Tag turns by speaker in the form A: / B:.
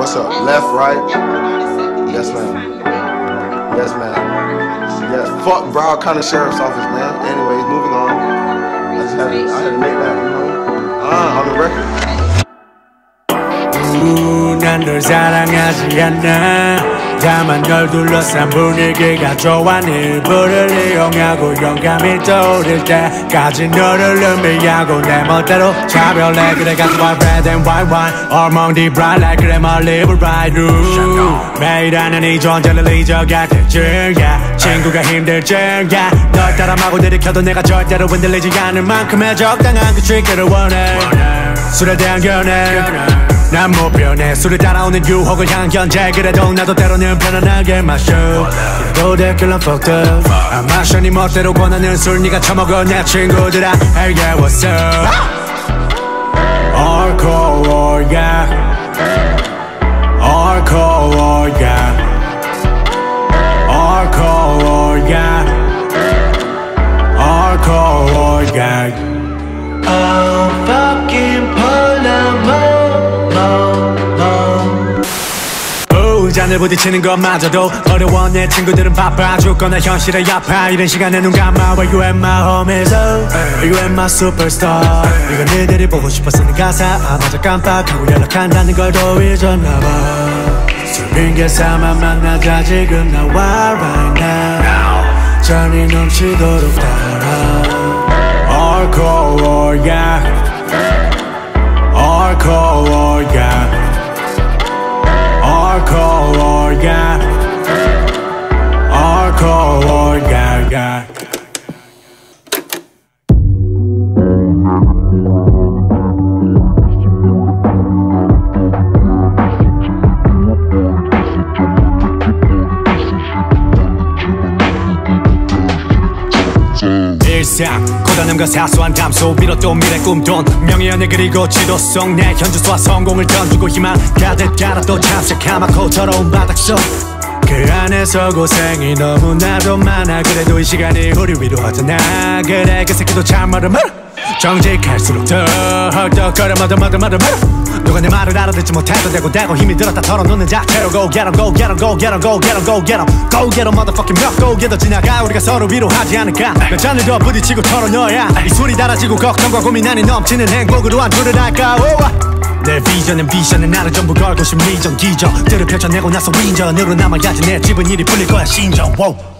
A: What's up? Left, right? Yes, ma'am. Yes, ma'am. Yes. Fuck Broward County Sheriff's Office, man. Anyways, moving on. I had to make that, you know. On the record.
B: 난 널 사랑하지 않아. 다만 널 둘러싼 분위기가 좋아. 네 일부를 이용하고 영감이 떠오를 때까지 너를 의미하고 내 멋대로 차별해. 그래 가서 white red and white wine Among the bright light 그래 my live right through. 매일 하는 이 존재를 잊어갈 때쯤야 친구가 힘들 쯤야 널 따라하고 들이켜도 내가 절대로 흔들리지 않을 만큼의 적당한 그 트리크를 원해. 술에 대한 견해 난 못 변해. 술을 따라오는 유혹을 향한 견제. 그래도 나도 때로는 편안하게 마셔. 그래도 데킬라 fucked up. 안 마셔 네 멋대로 권하는 술 네가 처먹어 내 친구들아. Hey yeah what's up. Alcohol yeah. Alcohol yeah. Alcohol yeah. Alcohol yeah. Oh fucking Palermo. 잔을 부딪히는 것마저도 어려워. 내 친구들은 바빠 죽거나 현실에 아파. 이런 시간에 눈 감아. Where you at my home is Where you at my superstar. 이건 너희들이 보고 싶어 쓰는 가사. 맞아 깜빡하고 연락한다는 걸 더 잊었나봐. 술 핑계 삼아 만나자 지금 나와 right now. 잔이 넘치도록 따라. Alcohol yeah. Alcohol yeah. Alcohol yeah. Alcohol yeah yeah. 일상 고단함과 사소한 담소 비롯 미래 꿈돈 명예 연애 그리고 지도성 내 현주소와 성공을 던지고 희망 가득 갈아 또 참색하마고 더러운 바닥 속 그 안에서 고생이 너무나도 많아. 그래도 이 시간이 우리 위로하잖아. 그래 그 새끼도 참 말을 말아. 정직할수록 더 헐떡거려 말아. 누가 내 말을 알아듣지 못해도 대고 힘이 들었다 털어놓는 자체로 Go get 'em go get 'em go get 'em go get 'em go get 'em Go get 'em motherfucking 몇 고개도 지나가. 우리가 서로 위로하지 않을까. 몇 잔을 더 부딪히고 털어넣어야 이 술이 달아지고 걱정과 고민하니 넘치는 행복으로 안주를 할까. 내 비전은 나를 전부 걸고 심리전 기적들을 펼쳐내고 나서 윈전으로 남아야지 내 집은 일이 풀릴 거야 신전.